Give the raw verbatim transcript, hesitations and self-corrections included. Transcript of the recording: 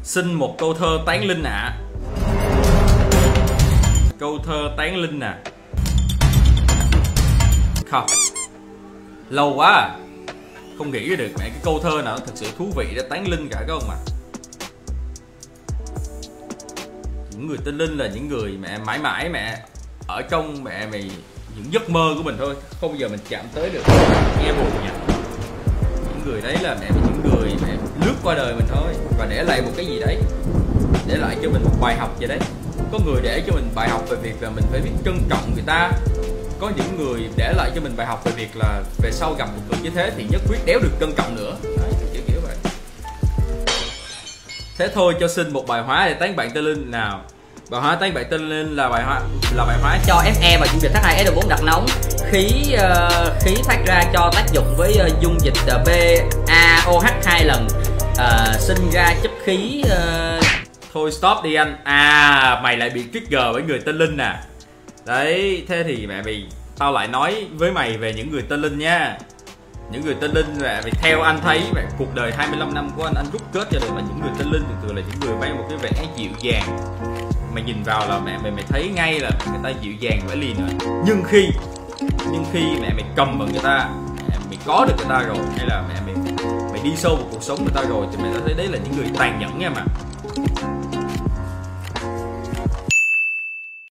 Xin một câu thơ tán linh ạ. À. Câu thơ tán linh à. Không, lâu quá à. Không nghĩ ra được mẹ cái câu thơ nào thật sự thú vị để tán linh cả các ông ạ. À. Những người tên linh là những người mẹ mãi mãi mẹ ở trong mẹ mày những giấc mơ của mình thôi, không bao giờ mình chạm tới được. Nghe buồn nhỉ. Những người đấy là mẹ những người mẹ lướt qua đời mình thôi và để lại một cái gì đấy, để lại cho mình một bài học vậy đấy. Có người để cho mình bài học về việc là mình phải biết trân trọng người ta. Có những người để lại cho mình bài học về việc là về sau gặp một người như thế thì nhất quyết đéo được trân trọng nữa. Đấy, kiểu kiểu vậy. Thế thôi cho xin một bài hóa để tán bạn tên linh nào. Bài hóa tán bạn tên linh là bài hóa là bài hóa cho ép e và dung dịch H hai S O bốn đặc nóng. Khí uh, khí phát ra cho tác dụng với uh, dung dịch uh, BaOH hai lần, uh, sinh ra chất khí. Uh... Thôi stop đi anh. À mày lại bị trigger bởi người tên linh nè. Đấy, thế thì mẹ mày tao lại nói với mày về những người tên linh nha. Những người tên linh mẹ mày theo anh thấy mẹ, cuộc đời hai mươi lăm năm của anh anh rút kết ra được là những người tên linh thường thường là những người mang một cái vẻ dịu dàng. Mày nhìn vào là mẹ mày mày thấy ngay là người ta dịu dàng vẻ liền rồi. Nhưng khi nhưng khi mẹ mày cầm vào người ta, mẹ mày có được người ta rồi, hay là mẹ mày mày đi sâu vào cuộc sống người ta rồi thì mày đã thấy đấy là những người tàn nhẫn nha mà.